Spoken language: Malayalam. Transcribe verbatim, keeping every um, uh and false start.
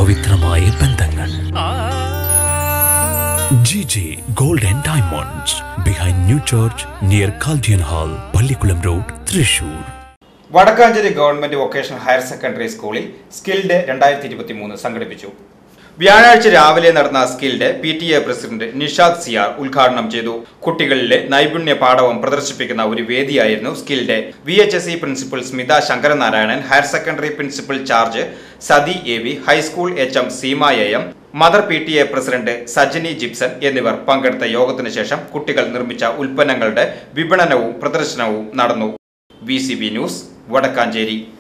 പവിത്രമായ ബന്ധങ്ങൾ. G J Gold and Diamonds behind New Church near Kaldian Hall, Palikulam Road, Thrissur. Wadakkanchery Government Vocational Higher Secondary School Skill Day twenty twenty-three സംഘടിപ്പിച്ചു. വ്യാഴാഴ്ച രാവിലെ നടന്ന skill day P T A president Nishad Siyar ഉദ്ഘാടനം ചെയ്തു. കുട്ടികളിലെ നൈപുണ്യ പാഠവും പ്രദർശിപ്പിക്കുന്ന ഒരു വേദിയായിരുന്നു skill day. V H S E principal Smitha Sankaranarayanan, higher secondary principal charge Sathi A V, high school H M Seema A M, mother P T A president Sajini Jipson എന്നിവർ പങ്കെടുത്ത യോഗത്തിനു ശേഷം കുട്ടികൾ നിർമ്മിച്ച ഉൽപ്പന്നങ്ങളുടെ വിപണനവും പ്രദർശനവും നടന്നു. V C B news, Vadakkanchery.